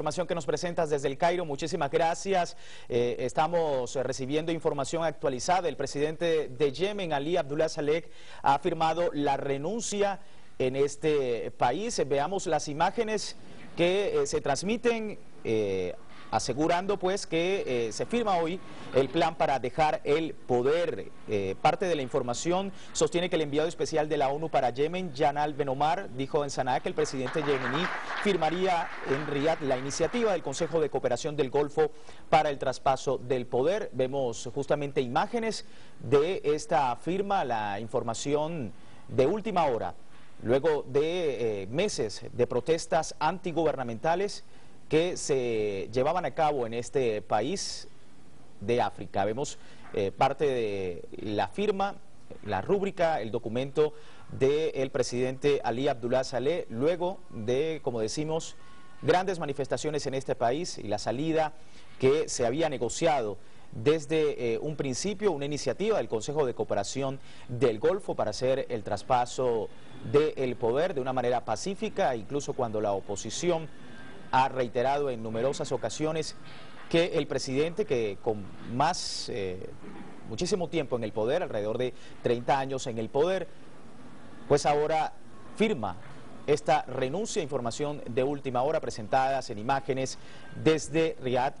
Información que nos presentas desde el Cairo, muchísimas gracias. Estamos recibiendo información actualizada. El presidente de Yemen, Ali Abdullah Saleh, ha firmado la renuncia en este país. Veamos las imágenes que se transmiten asegurando pues que se firma hoy el plan para dejar el poder. Parte de la información sostiene que el enviado especial de la ONU para Yemen, Yanal Ben Omar, dijo en Sanaa que el presidente yemení firmaría en Riad la iniciativa del Consejo de Cooperación del Golfo para el traspaso del poder. Vemos justamente imágenes de esta firma, la información de última hora, luego de meses de protestas antigubernamentales que se llevaban a cabo en este país de África. Vemos parte de la firma, la rúbrica, el documento del presidente Ali Abdullah Saleh, luego de, como decimos, grandes manifestaciones en este país y la salida que se había negociado desde un principio, una iniciativa del Consejo de Cooperación del Golfo para hacer el traspaso del poder de una manera pacífica, incluso cuando la oposición ha reiterado en numerosas ocasiones que el presidente, que con muchísimo tiempo en el poder, alrededor de 30 años en el poder, pues ahora firma esta renuncia. Información de última hora presentadas en imágenes desde Riad,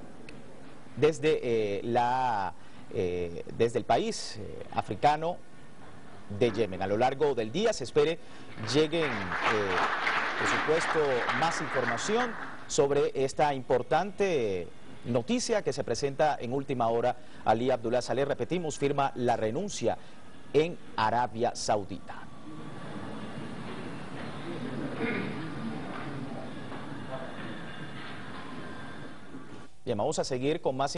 desde el país africano de Yemen. A lo largo del día se espere lleguen, por supuesto, más información sobre esta importante noticia que se presenta en última hora. Ali Abdullah Saleh, repetimos, firma la renuncia en Arabia Saudita. Bien, vamos a seguir con más